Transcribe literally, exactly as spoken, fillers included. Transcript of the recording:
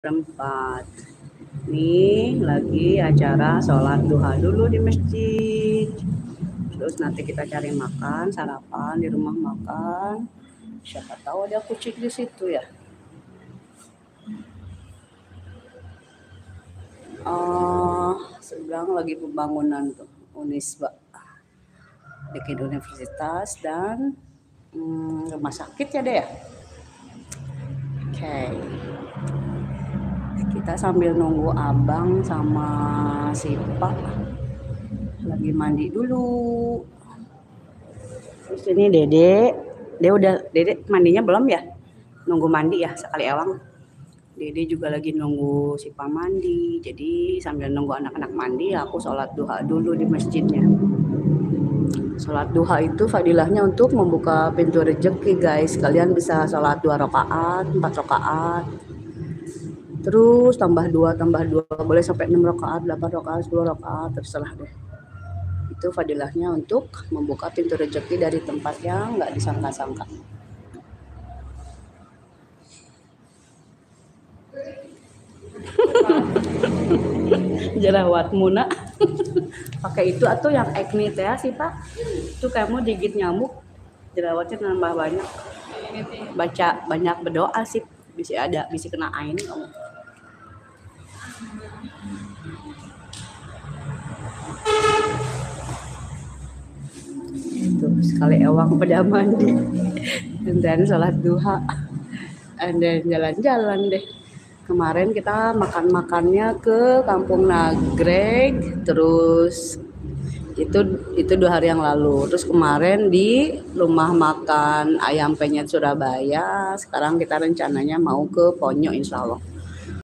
Berempat. Nih lagi acara sholat duha dulu di masjid. Terus nanti kita cari makan, sarapan di rumah makan. Siapa tahu ada kucing di situ ya. Uh, sedang lagi pembangunan tuh Unisba, bikin universitas dan hmm, rumah sakit ya deh ya. Oke. Okay. Kita sambil nunggu abang sama si Pak lagi mandi dulu. Terus ini Dede, dia udah Dede mandinya belum ya? Nunggu mandi ya sekali ewang. Dede juga lagi nunggu si Pak mandi. Jadi sambil nunggu anak-anak mandi, aku sholat duha dulu di masjidnya. Sholat duha itu fadilahnya untuk membuka pintu rezeki guys. Kalian bisa sholat dua rakaat, empat rakaat. Terus tambah dua, tambah dua, boleh sampai enam rakaat, delapan rakaat, sepuluh rakaat, terserah deh. Itu fadilahnya untuk membuka pintu rezeki dari tempat yang nggak disangka-sangka. Jerawat Muna pakai itu atau yang acne teh sih Pak, itu kamu digigit nyamuk jerawatnya nambah banyak. Baca banyak berdoa sih bisa ada bisa kena ain kamu. Itu sekali ewang pada mandi dan sholat duha dan jalan-jalan deh. Kemarin kita makan-makannya ke Kampung Nagreg, terus itu itu dua hari yang lalu. Terus kemarin di rumah makan Ayam Penyet Surabaya. Sekarang kita rencananya mau ke Ponyo insya Allah.